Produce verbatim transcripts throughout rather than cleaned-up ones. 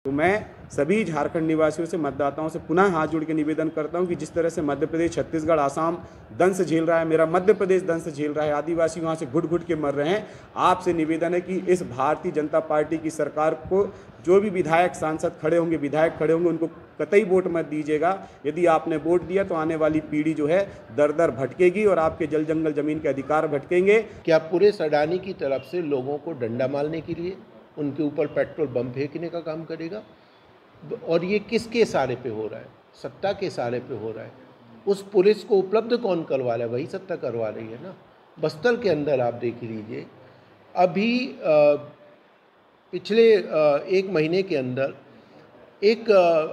तो मैं सभी झारखंड निवासियों से, मतदाताओं से पुनः हाथ जोड़ के निवेदन करता हूं कि जिस तरह से मध्य प्रदेश, छत्तीसगढ़, आसाम दंश झेल रहा है, मेरा मध्य प्रदेश दंश झेल रहा है, आदिवासी वहां से घुट घुट के मर रहे हैं, आपसे निवेदन है कि इस भारतीय जनता पार्टी की सरकार को जो भी विधायक, सांसद खड़े होंगे, विधायक खड़े होंगे, उनको कतई वोट मत दीजिएगा। यदि आपने वोट दिया तो आने वाली पीढ़ी जो है दर दर भटकेगी और आपके जल जंगल जमीन के अधिकार भटकेंगे। क्या पूरे अडानी की तरफ से लोगों को डंडा मारने के लिए उनके ऊपर पेट्रोल बम फेंकने का काम करेगा? और ये किसके इशारे पे हो रहा है? सत्ता के इशारे पे हो रहा है। उस पुलिस को उपलब्ध कौन करवा रहा है? वही सत्ता करवा रही है ना। बस्तर के अंदर आप देख लीजिए, अभी आ, पिछले आ, एक महीने के अंदर एक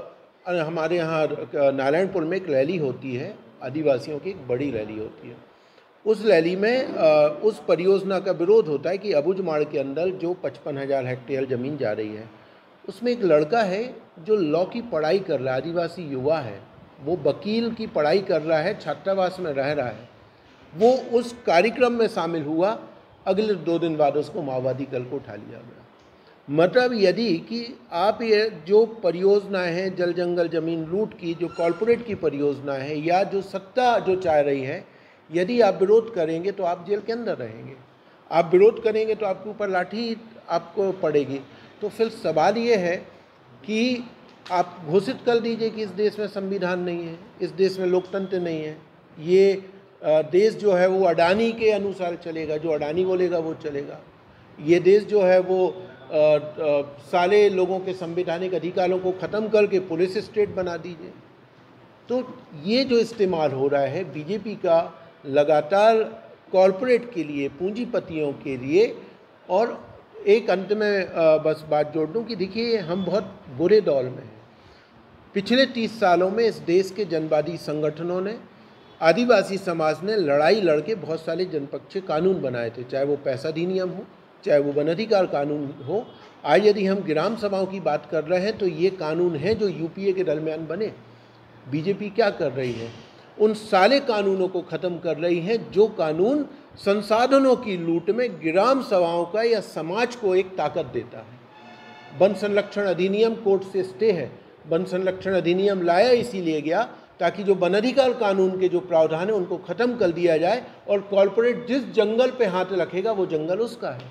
आ, हमारे यहाँ नारायणपुर में एक रैली होती है, आदिवासियों की एक बड़ी रैली होती है। उस रैली में आ, उस परियोजना का विरोध होता है कि अबुझमाड़ के अंदर जो पचपन हज़ार हेक्टेयर ज़मीन जा रही है, उसमें एक लड़का है जो लॉ की पढ़ाई कर रहा है, आदिवासी युवा है, वो वकील की पढ़ाई कर रहा है, छात्रावास में रह रहा है। वो उस कार्यक्रम में शामिल हुआ, अगले दो दिन बाद उसको माओवादी कल को उठा लिया गया। मतलब यदि कि आप ये जो परियोजनाएं हैं, जल जंगल ज़मीन लूट की, जो कॉरपोरेट की परियोजना है या जो सत्ता जो चाह रही है, यदि आप विरोध करेंगे तो आप जेल के अंदर रहेंगे, आप विरोध करेंगे तो आपके ऊपर लाठी आपको पड़ेगी। तो फिर सवाल ये है कि आप घोषित कर दीजिए कि इस देश में संविधान नहीं है, इस देश में लोकतंत्र नहीं है, ये देश जो है वो अडानी के अनुसार चलेगा, जो अडानी बोलेगा वो चलेगा। ये देश जो है वो आ, आ, सारे लोगों के संवैधानिक अधिकारों को ख़त्म करके पुलिस स्टेट बना दीजिए। तो ये जो इस्तेमाल हो रहा है बीजेपी का लगातार कॉरपोरेट के लिए, पूंजीपतियों के लिए। और एक अंत में बस बात जोड़ दूँ कि देखिए, हम बहुत बुरे दौर में हैं। पिछले तीस सालों में इस देश के जनवादी संगठनों ने, आदिवासी समाज ने लड़ाई लड़के बहुत सारे जनपक्षीय कानून बनाए थे, चाहे वो पैसा अधिनियम हो, चाहे वो वन अधिकार कानून हो। आज यदि हम ग्राम सभाओं की बात कर रहे हैं तो ये कानून हैं जो यूपीए के दरमियान बने। बीजेपी क्या कर रही है? उन सारे कानूनों को ख़त्म कर रही है जो कानून संसाधनों की लूट में ग्राम सभाओं का या समाज को एक ताकत देता है। वन संरक्षण अधिनियम कोर्ट से स्टे है। वन संरक्षण अधिनियम लाया इसीलिए गया ताकि जो वन अधिकार कानून के जो प्रावधान है उनको ख़त्म कर दिया जाए और कॉरपोरेट जिस जंगल पे हाथ रखेगा वो जंगल उसका है।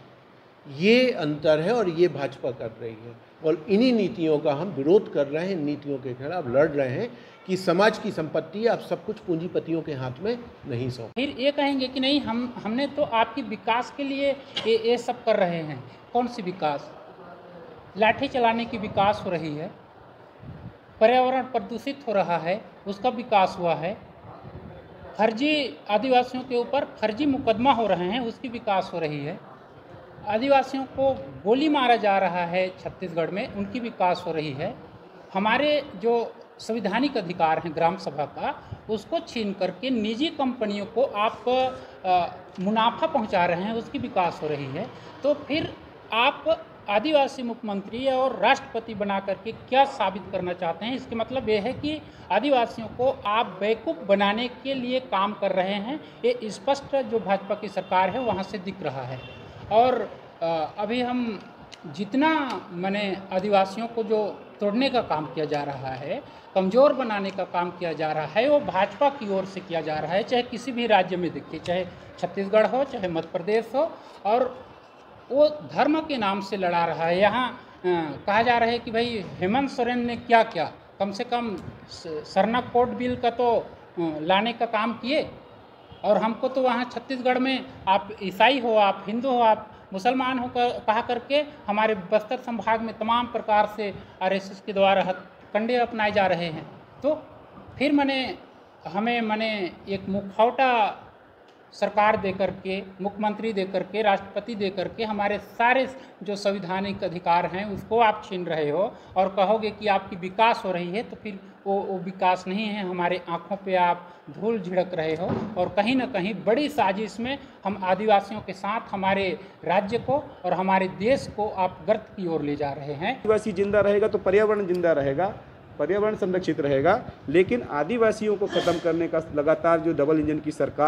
ये अंतर है और ये भाजपा कर रही है और इन्हीं नीतियों का हम विरोध कर रहे हैं, नीतियों के खिलाफ लड़ रहे हैं कि समाज की संपत्ति आप सब कुछ पूंजीपतियों के हाथ में नहीं सौंप। फिर ये कहेंगे कि नहीं, हम हमने तो आपकी विकास के लिए ये ये सब कर रहे हैं। कौन सी विकास? लाठी चलाने की विकास हो रही है, पर्यावरण प्रदूषित हो रहा है, उसका विकास हुआ है, फर्जी आदिवासियों के ऊपर फर्जी मुकदमा हो रहे हैं, उसकी विकास हो रही है, आदिवासियों को गोली मारा जा रहा है छत्तीसगढ़ में, उनकी विकास हो रही है, हमारे जो संवैधानिक अधिकार हैं ग्राम सभा का, उसको छीन करके निजी कंपनियों को आप आ, मुनाफा पहुंचा रहे हैं, उसकी विकास हो रही है। तो फिर आप आदिवासी मुख्यमंत्री और राष्ट्रपति बना करके क्या साबित करना चाहते हैं? इसके मतलब ये है कि आदिवासियों को आप बेवकूफ़ बनाने के लिए काम कर रहे हैं। ये स्पष्ट जो भाजपा की सरकार है वहाँ से दिख रहा है। और आ, अभी हम जितना माने आदिवासियों को जो तोड़ने का काम किया जा रहा है, कमज़ोर बनाने का काम किया जा रहा है, वो भाजपा की ओर से किया जा रहा है। चाहे किसी भी राज्य में देखिए, चाहे छत्तीसगढ़ हो, चाहे मध्य प्रदेश हो, और वो धर्म के नाम से लड़ा रहा है। यहाँ कहा जा रहा है कि भाई हेमंत सोरेन ने क्या किया, कम से कम सरना कोड बिल का तो लाने का काम किए, और हमको तो वहाँ छत्तीसगढ़ में आप ईसाई हो, आप हिंदू हो, आप मुसलमान हो कर कहा करके हमारे बस्तर संभाग में तमाम प्रकार से आरएसएस के द्वारा हथकंडे अपनाए जा रहे हैं। तो फिर मैंने हमें मैंने एक मुखौटा सरकार दे करके, मुख्यमंत्री दे करके, राष्ट्रपति दे करके हमारे सारे जो संवैधानिक अधिकार हैं उसको आप छीन रहे हो और कहोगे कि आपकी विकास हो रही है, तो फिर वो वो विकास नहीं है। हमारे आँखों पे आप धूल झिड़क रहे हो और कहीं ना कहीं बड़ी साजिश में हम आदिवासियों के साथ हमारे राज्य को और हमारे देश को आप गर्त की ओर ले जा रहे हैं। आदिवासी जिंदा रहेगा तो पर्यावरण जिंदा रहेगा, पर्यावरण संरक्षित रहेगा। लेकिन आदिवासियों को ख़त्म करने का लगातार जो डबल इंजन की सरकार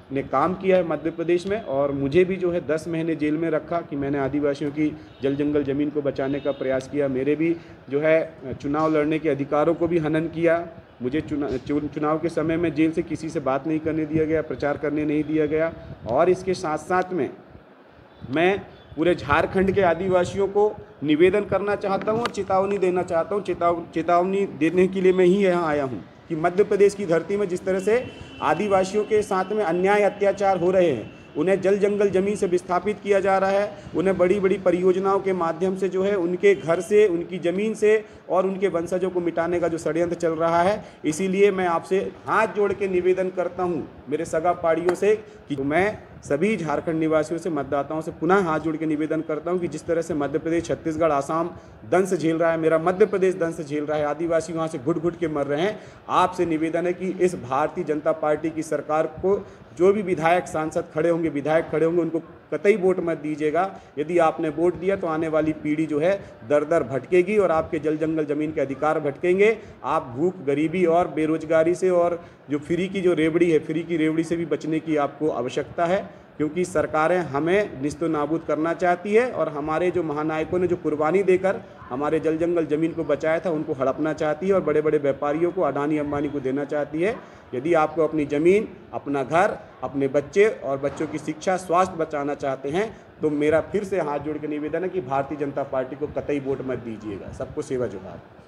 ने काम किया है मध्य प्रदेश में, और मुझे भी जो है दस महीने जेल में रखा कि मैंने आदिवासियों की जल जंगल ज़मीन को बचाने का प्रयास किया। मेरे भी जो है चुनाव लड़ने के अधिकारों को भी हनन किया। मुझे चुना चुनाव के समय में जेल से किसी से बात नहीं करने दिया गया, प्रचार करने नहीं दिया गया। और इसके साथ साथ में मैं पूरे झारखंड के आदिवासियों को निवेदन करना चाहता हूँ और चेतावनी देना चाहता हूँ। चेताव चेतावनी देने के लिए मैं ही यहाँ आया हूँ कि मध्य प्रदेश की धरती में जिस तरह से आदिवासियों के साथ में अन्याय अत्याचार हो रहे हैं, उन्हें जल जंगल ज़मीन से विस्थापित किया जा रहा है, उन्हें बड़ी बड़ी परियोजनाओं के माध्यम से जो है उनके घर से, उनकी ज़मीन से और उनके वंशजों को मिटाने का जो षड्यंत्र चल रहा है। इसीलिए मैं आपसे हाथ जोड़ के निवेदन करता हूं मेरे सगा पाड़ियों से कि मैं सभी झारखंड निवासियों से, मतदाताओं से पुनः हाथ जोड़ के निवेदन करता हूं कि जिस तरह से मध्य प्रदेश, छत्तीसगढ़, आसाम दंश झेल रहा है, मेरा मध्य प्रदेश दंश झेल रहा है, आदिवासी वहाँ से घुट घुट के मर रहे हैं। आपसे निवेदन है कि इस भारतीय जनता पार्टी की सरकार को जो भी विधायक, सांसद खड़े होंगे, विधायक खड़े होंगे, उनको कतई वोट मत दीजिएगा। यदि आपने वोट दिया तो आने वाली पीढ़ी जो है दर दर भटकेगी और आपके जल जंगल ज़मीन के अधिकार भटकेंगे। आप भूख, गरीबी और बेरोजगारी से और जो फ्री की जो रेवड़ी है, फ्री की रेवड़ी से भी बचने की आपको आवश्यकता है, क्योंकि सरकारें हमें निस्तो नाबूद करना चाहती है और हमारे जो महानायकों ने जो कुर्बानी देकर हमारे जल जंगल ज़मीन को बचाया था उनको हड़पना चाहती है और बड़े बड़े व्यापारियों को, अडानी अंबानी को देना चाहती है। यदि आपको अपनी ज़मीन, अपना घर, अपने बच्चे और बच्चों की शिक्षा, स्वास्थ्य बचाना चाहते हैं तो मेरा फिर से हाथ जोड़ के निवेदन है कि भारतीय जनता पार्टी को कतई वोट मत दीजिएगा। सबको सेवा जुहार।